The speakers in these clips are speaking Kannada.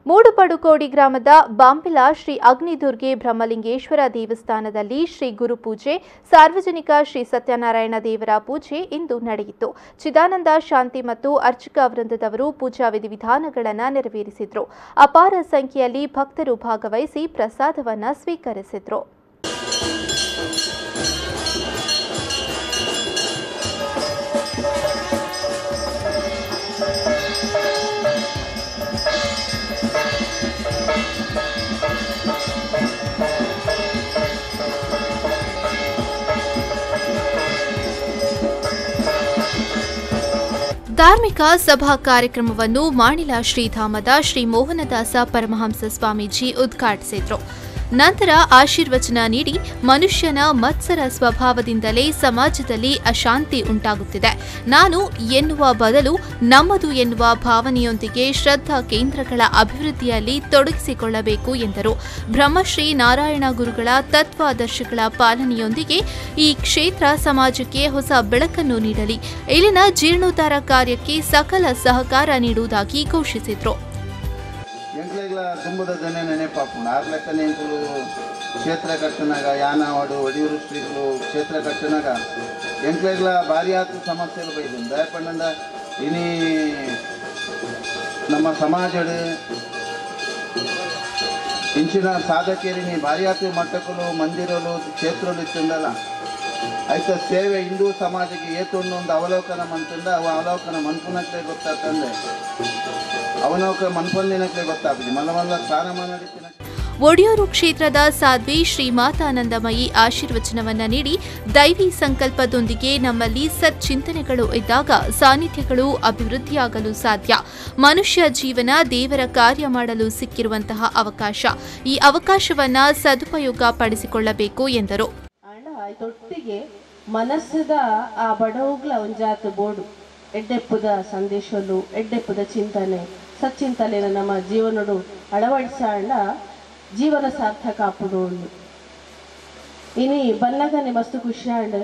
ಮೂಡುಪಡುಕೋಡಿ ಗ್ರಾಮದ ಬಾಂಪಿಲ ಶ್ರೀ ಅಗ್ನಿದುರ್ಗೆ ಬ್ರಹ್ಮಲಿಂಗೇಶ್ವರ ದೇವಸ್ಥಾನದಲ್ಲಿ ಶ್ರೀ ಗುರುಪೂಜೆ, ಸಾರ್ವಜನಿಕ ಶ್ರೀ ಸತ್ಯನಾರಾಯಣ ದೇವರ ಪೂಜೆ ಇಂದು ನಡೆಯಿತು. ಚಿದಾನಂದ ಶಾಂತಿ ಮತ್ತು ಅರ್ಚಕ ವೃಂದದವರು ಪೂಜಾ ವಿಧಿವಿಧಾನಗಳನ್ನು ನೆರವೇರಿಸಿದರು. ಅಪಾರ ಸಂಖ್ಯೆಯಲ್ಲಿ ಭಕ್ತರು ಭಾಗವಹಿಸಿ ಪ್ರಸಾದವನ್ನು ಸ್ವೀಕರಿಸಿದರು. ಧಾರ್ಮಿಕ ಸಭಾ ಕಾರ್ಯಕ್ರಮವನ್ನು ಮಾಣಿಲ ಶ್ರೀಧಾಮದ ಶ್ರೀ ಮೋಹನದಾಸ ಪರಮಹಂಸ ಸ್ವಾಮೀಜಿ ಉದ್ಘಾಟಿಸಿದರು. ನಂತರ ಆಶೀರ್ವಚನ ನೀಡಿ ಮನುಷ್ಯನ ಮತ್ಸರ ಸ್ವಭಾವದಿಂದಲೇ ಸಮಾಜದಲ್ಲಿ ಅಶಾಂತಿ ಉಂಟಾಗುತ್ತಿದೆ. ನಾನು ಎನ್ನುವ ಬದಲು ನಮ್ಮದು ಎನ್ನುವ ಭಾವನೆಯೊಂದಿಗೆ ಶ್ರದ್ಧಾ ಕೇಂದ್ರಗಳ ಅಭಿವೃದ್ಧಿಯಲ್ಲಿ ತೊಡಗಿಸಿಕೊಳ್ಳಬೇಕು ಎಂದರು. ಬ್ರಹ್ಮಶ್ರೀ ನಾರಾಯಣ ಗುರುಗಳ ತತ್ವಾದರ್ಶಗಳ ಪಾಲನೆಯೊಂದಿಗೆ ಈ ಕ್ಷೇತ್ರ ಸಮಾಜಕ್ಕೆ ಹೊಸ ಬೆಳಕನ್ನು ನೀಡಲಿ. ಇಲ್ಲಿನ ಜೀರ್ಣೋದ್ಧಾರ ಕಾರ್ಯಕ್ಕೆ ಸಕಲ ಸಹಕಾರ ನೀಡುವುದಾಗಿ ಘೋಷಿಸಿದರು. ಎಂಕ್ಲೆಗ್ಲ ತುಂಬದ ಜನ ನೆನಪಾಪುಂಡು ಆರ್ ಲೆಕ್ಕನೆ ಎಂಕುಲು ಕ್ಷೇತ್ರ ಕಟ್ಟನಾಗ ಯಾನವಾಡು ಒಡಿಯೂರು ಶ್ರೀಗಳು ಕ್ಷೇತ್ರ ಕಟ್ಟನಾಗ ಎಂಕ್ಲೆಗ್ಲ ಭಾರಿ ಆತು ಸಮಸ್ಯೆಗಳು ಬೈದು ದಯಪಂಡ ಇನಿ ನಮ್ಮ ಸಮಾಜಡು ಇಂಚಿನ ಸಾಧಕೇರಿನಿ ಭಾರಿ ಆತು ಮಟ್ಟಕಲು ಮಂದಿರಲು ಕ್ಷೇತ್ರಲು ಇತ್ತಂದಲ್ಲ ಆಯ್ತು ಸೇವೆ ಹಿಂದೂ ಸಮಾಜಕ್ಕೆ ಏತೊಂದು ಒಂದು ಅವಲೋಕನ ಮಂತಂದ ಅವ ಅವಲೋಕನ ಮನ್ಪುನಕ್ಕೆ ಗೊತ್ತಾಗ್ತಂದ್ರೆ ಅವನವಕ ಮನ್ಪೊಂದಿನಕ್ಕೆ ಗೊತ್ತಾಗ್ತದೆ ಮಲ್ಲ ಸ್ನಾನಮಾನ ಒಡಿಯೂರು ಕ್ಷೇತ್ರದ ಸಾಧ್ವಿ ಶ್ರೀ ಮಾತಾನಂದಮಯಿ ಆಶೀರ್ವಚನವನ್ನ ನೀಡಿ ದೈವಿ ಸಂಕಲ್ಪದೊಂದಿಗೆ ನಮ್ಮಲ್ಲಿ ಸಚ್ಚಿಂತನೆಗಳು ಇದ್ದಾಗ ಸಾನ್ನಿಧ್ಯಗಳು ಅಭಿವೃದ್ಧಿಯಾಗಲು ಸಾಧ್ಯ. ಮನುಷ್ಯ ಜೀವನ ದೇವರ ಕಾರ್ಯ ಮಾಡಲು ಸಿಕ್ಕಿರುವಂತಹ ಅವಕಾಶ. ಈ ಅವಕಾಶವನ್ನ ಸದುಪಯೋಗ ಪಡಿಸಿಕೊಳ್ಳಬೇಕು ಎಂದರು. ತೊಟ್ಟಿಗೆ ಮನಸ್ಸದ ಆ ಬಡವುಗಳ ಒಂಜಾತು ಬೋಡು ಎಡ್ಡೆಪ್ಪುದ ಸಂದೇಶಲು ಎಡ್ಡೆಪ್ಪುದ ಚಿಂತನೆ ಸಚ್ಚಿಂತನೆ ನಮ್ಮ ಜೀವನಡು ಅಳವಡಿಸಾಂಡ ಜೀವನ ಸಾರ್ಥಕ ಆಪುಡು. ಇನಿ ಬಲ್ಲಗನೆ ಮಸ್ತು ಖುಷಿಯಾಂಡ್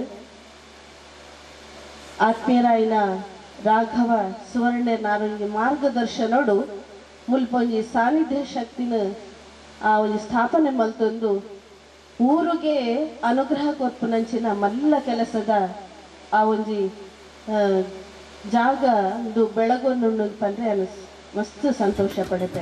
ಆತ್ಮೀಯರಾಯಿನ ರಾಘವ ಸುವರ್ಣ ನಾರುನಿಗೆ ಮಾರ್ಗದರ್ಶನಡು ಮುಲ್ಪೊಂಜಿ ಸಾನ್ನಿಧ್ಯ ಶಕ್ತಿನ ಆ ಒಂದು ಸ್ಥಾಪನೆ ಮಲ್ತೊಂದು ಊರಿಗೆ ಅನುಗ್ರಹ ಕೊರ್ಪುನಂಚಿನ ಮಲ್ಲ ಕೆಲಸದ ಆ ಒಂಜಿ ಜಾಗ ಒಂದು ಬೆಳಗೊಂಡು ಪಂದ್ರೆ ಮಸ್ತ್ ಸಂತೋಷ ಪಡುತ್ತೆ.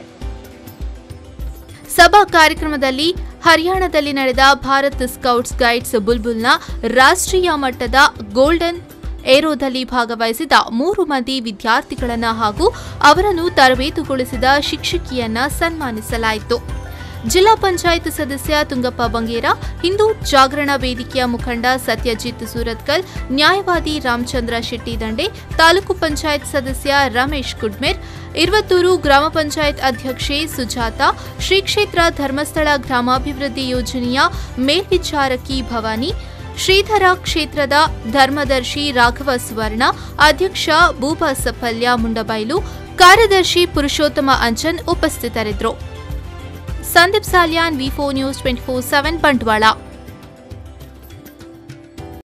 ಸಭಾ ಕಾರ್ಯಕ್ರಮದಲ್ಲಿ ಹರಿಯಾಣದಲ್ಲಿ ನಡೆದ ಭಾರತ್ ಸ್ಕೌಟ್ಸ್ ಗೈಡ್ಸ್ ಬುಲ್ಬುಲ್ನ ರಾಷ್ಟ್ರೀಯ ಮಟ್ಟದ ಗೋಲ್ಡನ್ ಏರೋದಲ್ಲಿ ಭಾಗವಹಿಸಿದ 3 ಮಂದಿ ವಿದ್ಯಾರ್ಥಿಗಳನ್ನು ಹಾಗೂ ಅವರನ್ನು ತರಬೇತುಗೊಳಿಸಿದ ಶಿಕ್ಷಕಿಯನ್ನ ಸನ್ಮಾನಿಸಲಾಯಿತು. ಜಿಲ್ಲಾ ಪಂಚಾಯತ್ ಸದಸ್ಯ ತುಂಗಪ್ಪ ಬಂಗೇರ, ಹಿಂದೂ ಜಾಗರಣ ವೇದಿಕೆಯ ಮುಖಂಡ ಸತ್ಯಜಿತ್ ಸೂರತ್ಕಲ್, ನ್ಯಾಯವಾದಿ ರಾಮಚಂದ್ರ ಶೆಟ್ಟಿ ದಂಡೆ, ತಾಲೂಕು ಪಂಚಾಯತ್ ಸದಸ್ಯ ರಮೇಶ್ ಕುಡ್ಮೇರ್, ಇರ್ವತ್ತೂರು ಗ್ರಾಮ ಪಂಚಾಯತ್ ಅಧ್ಯಕ್ಷೆ ಸುಜಾತಾ, ಶ್ರೀ ಕ್ಷೇತ್ರ ಧರ್ಮಸ್ಥಳ ಗ್ರಾಮಾಭಿವೃದ್ಧಿ ಯೋಜನೆಯ ಮೇಲ್ವಿಚಾರಕಿ ಭವಾನಿ, ಶ್ರೀಧರ ಕ್ಷೇತ್ರದ ಧರ್ಮದರ್ಶಿ ರಾಘವ ಸುವರ್ಣ, ಅಧ್ಯಕ್ಷ ಬೂಬಾ ಸಫಲ್ಯ ಮುಂಡಬೈಲು, ಕಾರ್ಯದರ್ಶಿ ಪುರುಷೋತ್ತಮ ಅಂಚನ್ ಉಪಸ್ಥಿತರಿದ್ದರು. Sandeep Salian, V4 News 24/7 Bantwal.